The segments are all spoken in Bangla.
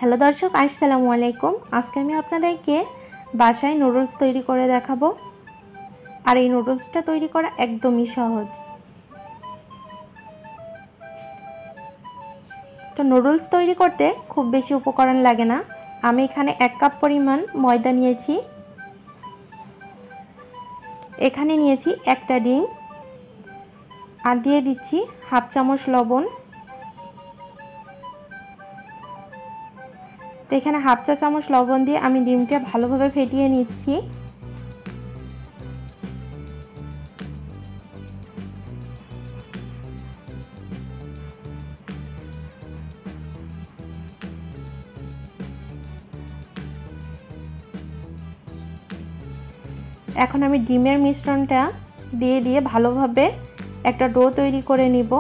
হ্যালো দর্শক, আসসালামু আলাইকুম। আজকে আমি আপনাদেরকে বাসায় নুডলস তৈরি করে দেখাবো। আর এই নুডলসটা তৈরি করা একদমই সহজ। তো নুডলস তৈরি করতে খুব বেশি উপকরণ লাগে না। আমি এখানে 1 কাপ পরিমাণ ময়দা নিয়েছি, এখানে নিয়েছি একটা ডিম, আর দিয়ে দিচ্ছি হাফ চামচ লবণ। তো এখানে হাফ চা চামচ লবণ দিয়ে আমি ডিমটা ভালোভাবে ফেটিয়ে নিচ্ছি। এখন আমি ডিমের মিশ্রণটা দিয়ে ভালোভাবে একটা ডো তৈরি করে নিব।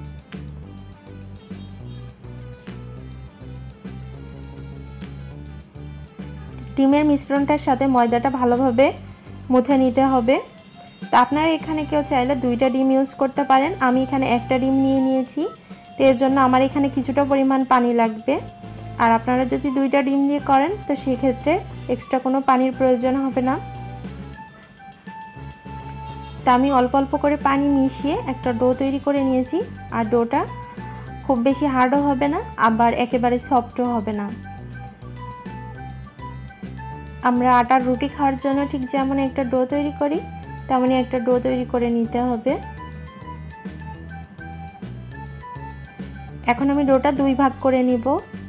ডিমের মিশ্রণটার সাথে ময়দাটা ভালোভাবে মুথে নিতে হবে। তো আপনারা এখানে কেউ চাইলে 2টা ডিম ইউজ করতে পারেন। আমি এখানে একটা ডিম নিয়েছি, তো এর জন্য আমার এখানে কিছুটা পরিমাণ পানি লাগবে। আর আপনারা যদি 2টা ডিম দিয়ে করেন তো সেক্ষেত্রে এক্সট্রা কোনো পানির প্রয়োজন হবে না। তা আমি অল্প অল্প করে পানি মিশিয়ে একটা ডো তৈরি করে নিয়েছি। আর ডোটা খুব বেশি হার্ডও হবে না, আবার একেবারে সফটও হবে না। আমরা আটার রুটি খাওয়ার জন্য ঠিক যেমন একটা ডো তৈরি করি, তেমনই একটা ডো তৈরি করে নিতে হবে। এখন আমি ডোটা 2 ভাগ করে নিব।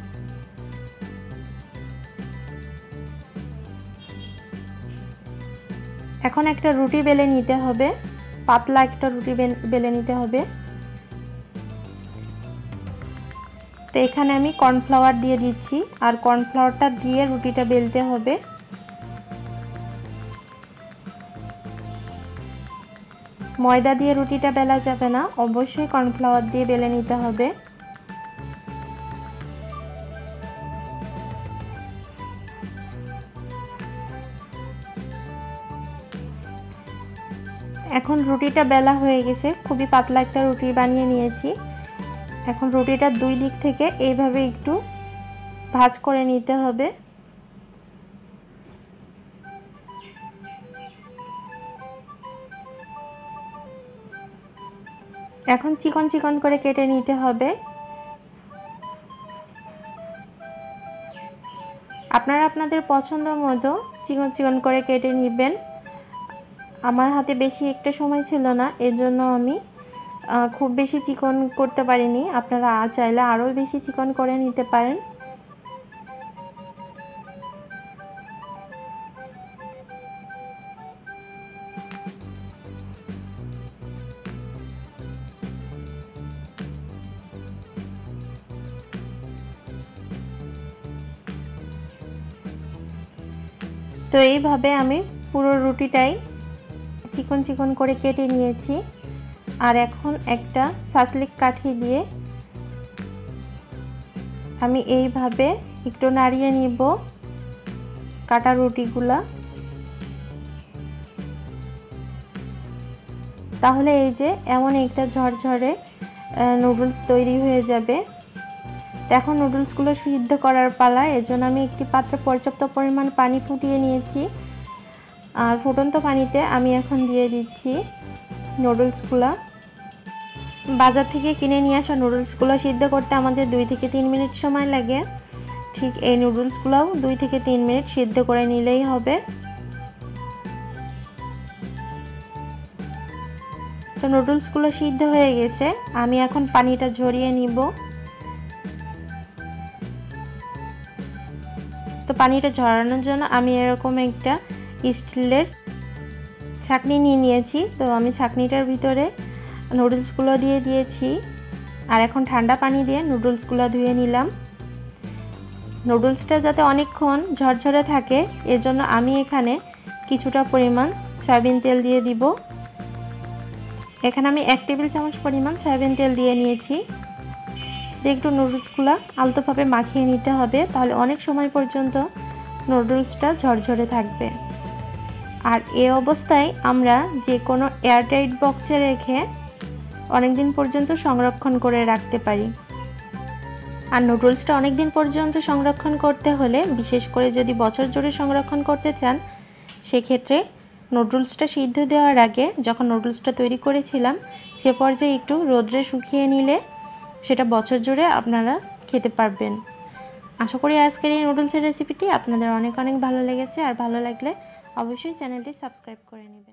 এখন একটা রুটি বেলে নিতে হবে, পাতলা একটা রুটি বেলে নিতে হবে। তো এখানে আমি কর্নফ্লাওয়ার দিয়ে দিচ্ছি, আর কর্নফ্লাওয়ারটা দিয়ে রুটিটা বেলতে হবে। ময়দা দিয়ে রুটিটা বেলা যাবে না, অবশ্যই কর্নফ্লাওয়ার দিয়ে বেলে নিতে হবে। এখন রুটিটা বেলা হয়ে গেছে, খুবই পাতলা একটা রুটি বানিয়ে নিয়েছি। এখন রুটিটা 2 দিক থেকে এইভাবে একটু ভাঁজ করে নিতে হবে। এখন চিকন চিকন করে কেটে নিতে হবে। আপনারা আপনাদের পছন্দ মতো চিকন চিকন করে কেটে নেবেন। আমার হাতে বেশি একটা সময় ছিল না, এজন্য আমি খুব বেশি চিকন করতে পারিনি। আপনারা চাইলে আরও বেশি চিকন করে নিতে পারেন। তো এইভাবে আমি পুরো রুটিটাই চিকন চিকন করে কেটে নিয়েছি। আর এখন একটা সাসলিক কাঠি দিয়ে আমি এইভাবে একটু নাড়িয়ে নিব কাটা রুটিগুলা। তাহলে এই যে এমন একটা ঝরঝরে নুডলস তৈরি হয়ে যাবে। এখন নুডলসগুলো সিদ্ধ করার পালা, এজন্য আমি একটি পাত্রে পর্যাপ্ত পরিমাণ পানি ফুটিয়ে নিয়েছি। আর ফুটন্ত পানিতে আমি এখন দিয়ে দিচ্ছি নুডলসগুলো। বাজার থেকে কিনে নিয়ে আসা নুডলসগুলো সিদ্ধ করতে আমাদের 2 থেকে 3 মিনিট সময় লাগে। ঠিক এই নুডলসগুলোও 2 থেকে 3 মিনিট সিদ্ধ করে নিলেই হবে। তো নুডলসগুলো সিদ্ধ হয়ে গেছে, আমি এখন পানিটা ঝরিয়ে নিব। তো পানিটা ঝরানোর জন্য আমি এরকম একটা স্টিলের ছাঁকনি নিয়েছি। তো আমি ছাঁকনিটার ভিতরে নুডলসগুলো দিয়ে দিয়েছি। আর এখন ঠান্ডা পানি দিয়ে নুডলসগুলো ধুয়ে নিলাম। নুডলসটা যাতে অনেকক্ষণ ঝরঝরে থাকে, এজন্য আমি এখানে কিছুটা পরিমাণ সয়াবিন তেল দিয়ে দিব। এখানে আমি 1 টেবিল চামচ পরিমাণ সয়াবিন তেল দিয়ে নিয়েছি। একটু নুডলসগুলো আলতোভাবে মাখিয়ে নিতে হবে, তাহলে অনেক সময় পর্যন্ত নুডলসটা ঝরঝরে থাকবে। আর এই অবস্থায় আমরা যে কোনো এয়ারটাইট বক্সে রেখে অনেক দিন পর্যন্ত সংরক্ষণ করে রাখতে পারি। আর নুডলসটা অনেক দিন পর্যন্ত সংরক্ষণ করতে হলে, বিশেষ করে যদি বছর জুড়ে সংরক্ষণ করতে চান, সেক্ষেত্রে নুডলসটা সিদ্ধ দেওয়ার আগে যখন নুডলসটা তৈরি করেছিলাম সে পর্যায়ে একটু রোদ্রে শুকিয়ে নিলে সেটা বছর জুড়ে আপনারা খেতে পারবেন। আশা করি আজকের এই নুডলসের রেসিপিটি আপনাদের অনেক অনেক ভালো লেগেছে। আর ভালো লাগলে অবশ্যই চ্যানেলটি সাবস্ক্রাইব করে নেবেন।